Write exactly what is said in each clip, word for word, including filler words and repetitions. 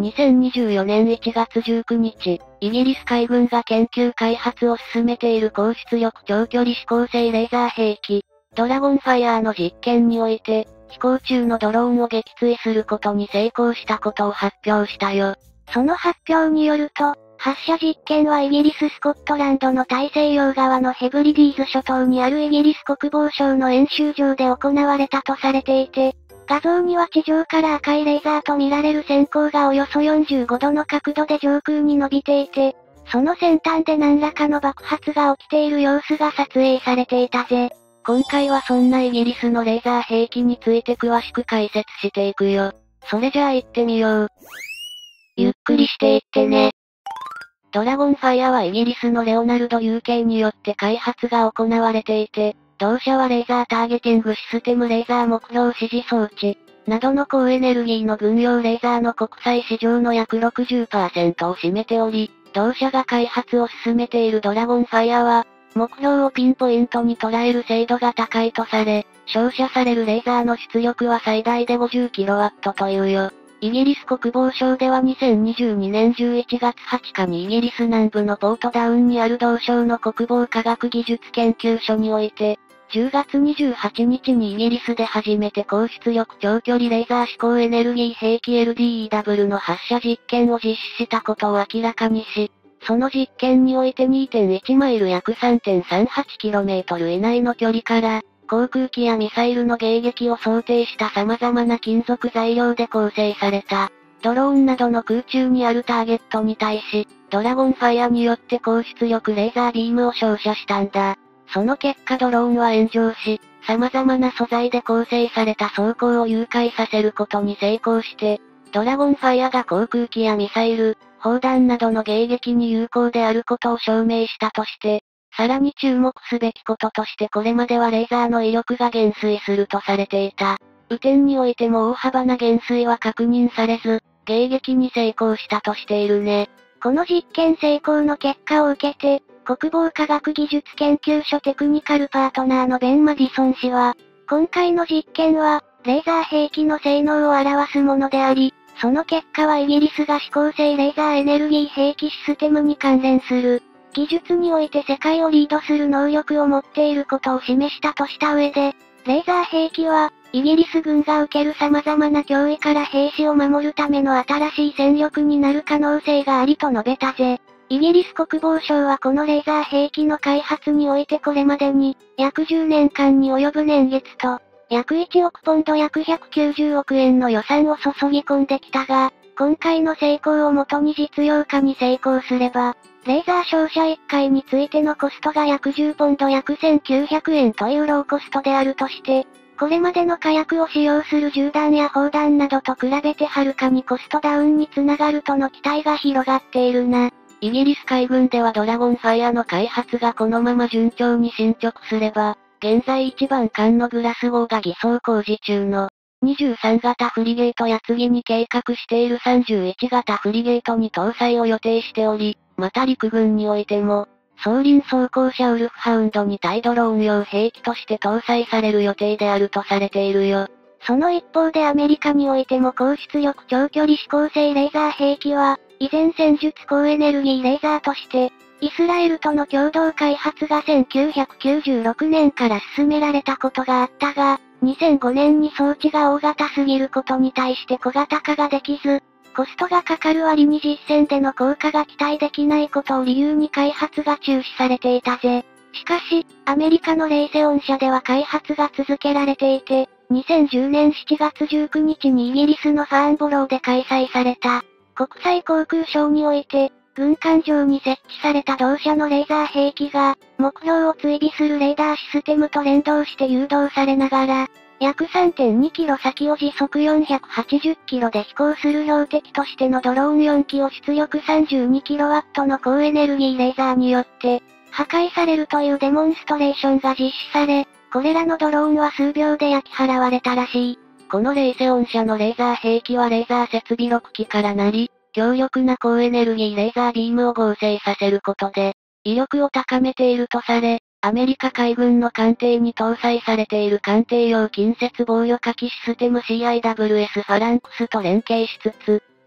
にせんにじゅうよねんいちがつじゅうくにち、イギリス海軍が研究開発を進めている高出力長距離指向性レーザー兵器、ドラゴンファイヤーの実験において、飛行中のドローンを撃墜することに成功したことを発表したよ。 その発表によると、発射実験はイギリス・スコットランドの大西洋側のヘブリディーズ諸島にあるイギリス国防省の演習場で行われたとされていて、画像には地上から赤いレーザーと見られる閃光がおよそよんじゅうごどの角度で上空に伸びていて、その先端で何らかの爆発が起きている様子が撮影されていたぜ。 今回はそんなイギリスのレーザー兵器について詳しく解説していくよ。それじゃあ行ってみよう。 ゆっくりしていってね。 ドラゴンファイヤーはイギリスのレオナルド ユーケー によって開発が行われていて、同社はレーザーターゲティングシステムレーザー目標指示装置、などの高エネルギーの軍用レーザーの国際市場の約 ろくじゅっパーセント を占めており、同社が開発を進めているドラゴンファイヤーは、目標をピンポイントに捉える精度が高いとされ、照射されるレーザーの出力は最大で ごじゅうキロワット というよ。イギリス国防省ではにせんにじゅうにねんじゅういちがつはつかにイギリス南部のポートダウンにある同省の国防科学技術研究所において、じゅうがつにじゅうはちにちにイギリスで初めて高出力長距離レーザー指向エネルギー兵器 エルディーイーダブリュー の発射実験を実施したことを明らかにし、その実験において にてんいち マイル約 さんてんさんはちキロメートル 以内の距離から、航空機やミサイルの迎撃を想定した様々な金属材料で構成された、ドローンなどの空中にあるターゲットに対し、ドラゴンファイヤーによって高出力レーザービームを照射したんだ。その結果ドローンは炎上し、様々な素材で構成された装甲を誘拐させることに成功して、ドラゴンファイヤーが航空機やミサイル、砲弾などの迎撃に有効であることを証明したとして、さらに注目すべきこととしてこれまではレーザーの威力が減衰するとされていた。雨天においても大幅な減衰は確認されず、迎撃に成功したとしているね。 この実験成功の結果を受けて、国防科学技術研究所テクニカルパートナーのベン・マディソン氏は、今回の実験は、レーザー兵器の性能を表すものであり、その結果はイギリスが指向性レーザーエネルギー兵器システムに関連する、技術において世界をリードする能力を持っていることを示したとした上で、レーザー兵器は、イギリス軍が受ける様々な脅威から兵士を守るための新しい戦力になる可能性がありと述べたぜ。イギリス国防省はこのレーザー兵器の開発においてこれまでに、約じゅうねんかんに及ぶ年月と、約いちおくポンド約ひゃくきゅうじゅうおくえんの予算を注ぎ込んできたが、今回の成功をもとに実用化に成功すれば、レーザー照射いっかいについてのコストが約じゅうポンド約せんきゅうひゃくえんというローコストであるとして、これまでの火薬を使用する銃弾や砲弾などと比べてはるかにコストダウンにつながるとの期待が広がっているな。 イギリス海軍ではドラゴンファイヤーの開発がこのまま順調に進捗すれば、現在いちばん艦のグラス号が偽装工事中のにじゅうさんがたフリゲートや次に計画しているさんじゅういちがたフリゲートに搭載を予定しており、また陸軍においても、装輪装甲車ウルフハウンドに対ドローン用兵器として搭載される予定であるとされているよ。 その一方でアメリカにおいても高出力長距離指向性レーザー兵器は、依然戦術高エネルギーレーザーとして、イスラエルとの共同開発がせんきゅうひゃくきゅうじゅうろくねんから進められたことがあったが、にせんごねんに装置が大型すぎることに対して小型化ができず、コストがかかる割に実戦での効果が期待できないことを理由に開発が中止されていたぜ。しかし、アメリカのレイセオン社では開発が続けられていて、にせんじゅうねんしちがつじゅうくにちにイギリスのファーンボローで開催された、国際航空ショーにおいて、軍艦上に設置された同社のレーザー兵器が、目標を追尾するレーダーシステムと連動して誘導されながら、約 さんてんにキロ先を時速よんひゃくはちじゅっキロで飛行する標的としてのドローンよんきを出力 さんじゅうにキロワット の高エネルギーレーザーによって、破壊されるというデモンストレーションが実施され、これらのドローンは数秒で焼き払われたらしい。 このレイセオン社のレーザー兵器はレーザー設備ろっきからなり、強力な高エネルギーレーザービームを合成させることで、威力を高めているとされ、アメリカ海軍の艦艇に搭載されている艦艇用近接防御火器システム シーアイダブリューエス ファランクスと連携しつつ、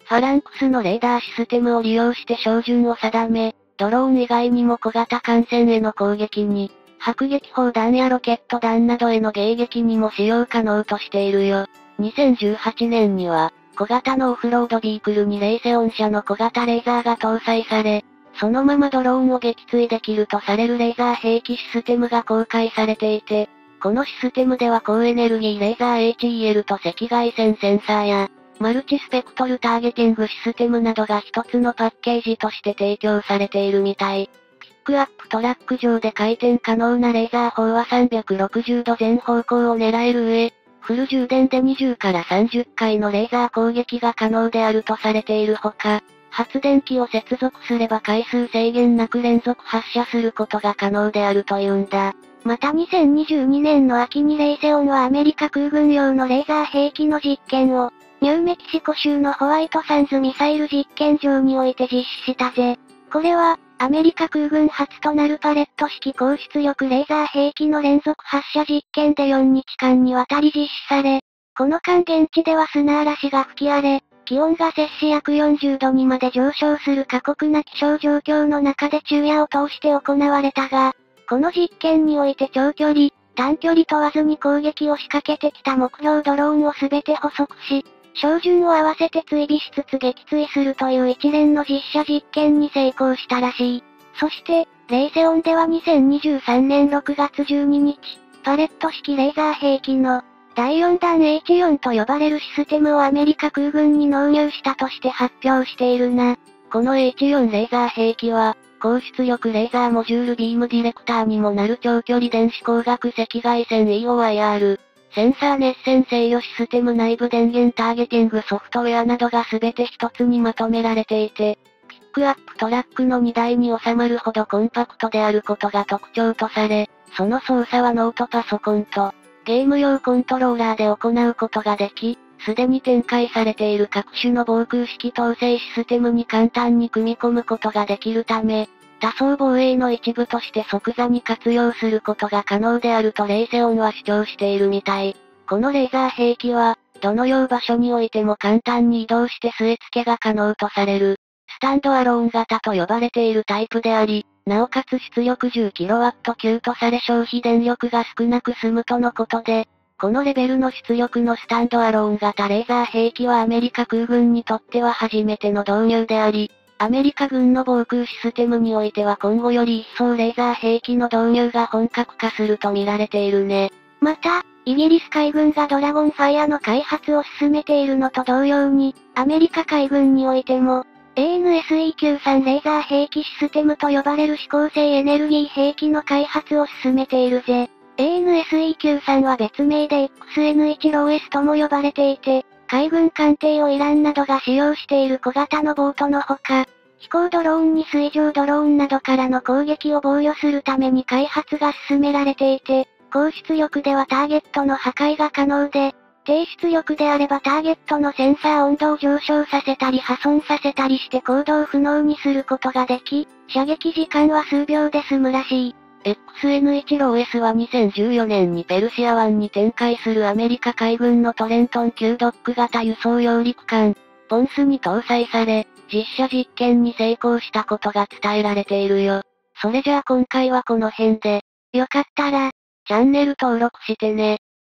ファランクスのレーダーシステムを利用して照準を定め、ドローン以外にも小型艦船への攻撃に、迫撃砲弾やロケット弾などへの迎撃にも使用可能としているよ。にせんじゅうはちねんには、小型のオフロードビークルにレイセオン社の小型レーザーが搭載され、そのままドローンを撃墜できるとされるレーザー兵器システムが公開されていて、このシステムでは高エネルギーレーザー エイチイーエル と赤外線センサーや、マルチスペクトルターゲティングシステムなどが一つのパッケージとして提供されているみたい。ピックアップトラック上で回転可能なレーザー砲はさんびゃくろくじゅうど全方向を狙える上、フル充電でにじゅうからさんじゅっかいのレーザー攻撃が可能であるとされているほか、発電機を接続すれば回数制限なく連続発射することが可能であるというんだ。 またにせんにじゅうにねんの秋にレイセオンはアメリカ空軍用のレーザー兵器の実験を、ニューメキシコ州のホワイトサンズミサイル実験場において実施したぜ。これは、アメリカ空軍初となるパレット式高出力レーザー兵器の連続発射実験でよっかかんにわたり実施され、この間現地では砂嵐が吹き荒れ、気温が摂氏約よんじゅうどにまで上昇する過酷な気象状況の中で昼夜を通して行われたが、この実験において長距離、短距離問わずに攻撃を仕掛けてきた目標ドローンをすべて捕捉し、照準を合わせて追尾しつつ撃墜するという一連の実写実験に成功したらしい。そして、レイセオンではにせんにじゅうさんねんろくがつじゅうににち、パレット式レーザー兵器のだいよんだん エイチよん と呼ばれるシステムをアメリカ空軍に納入したとして発表しているな。 この エイチよん レーザー兵器は、高出力レーザーモジュールビームディレクターにもなる長距離電子光学赤外線 イーオーアイアール、センサー熱線制御システム内部電源ターゲティングソフトウェアなどが全て一つにまとめられていて、ピックアップトラックの荷台に収まるほどコンパクトであることが特徴とされ、その操作はノートパソコンと、ゲーム用コントローラーで行うことができ、すでに展開されている各種の防空式統制システムに簡単に組み込むことができるため、多層防衛の一部として即座に活用することが可能であるとレイセオンは主張しているみたい。このレーザー兵器は、どのよう場所においても簡単に移動して据え付けが可能とされる、スタンドアローン型と呼ばれているタイプであり、なおかつ出力 じゅっキロワット 級とされ消費電力が少なく済むとのことで、このレベルの出力のスタンドアローン型レーザー兵器はアメリカ空軍にとっては初めての導入であり、アメリカ軍の防空システムにおいては今後より一層レーザー兵器の導入が本格化すると見られているね。 また、イギリス海軍がドラゴンファイアの開発を進めているのと同様に、アメリカ海軍においても、エーエヌエスイーきゅうじゅうさん レーザー兵器システムと呼ばれる指向性エネルギー兵器の開発を進めているぜ。エーエヌエスイーきゅうじゅうさん は別名で エックスエヌワン ローエス とも呼ばれていて、海軍艦艇をイランなどが使用している小型のボートのほか、飛行ドローンに水上ドローンなどからの攻撃を防御するために開発が進められていて、高出力ではターゲットの破壊が可能で、低出力であればターゲットのセンサー温度を上昇させたり破損させたりして行動不能にすることができ、射撃時間は数秒で済むらしい。 エックスエヌワン ローエス はにせんじゅうよねんにペルシア湾に展開するアメリカ海軍のトレントン級ドック型輸送揚陸艦、ポンスに搭載され、実写実験に成功したことが伝えられているよ。それじゃあ今回はこの辺で、 よかったら、 チャンネル登録してね。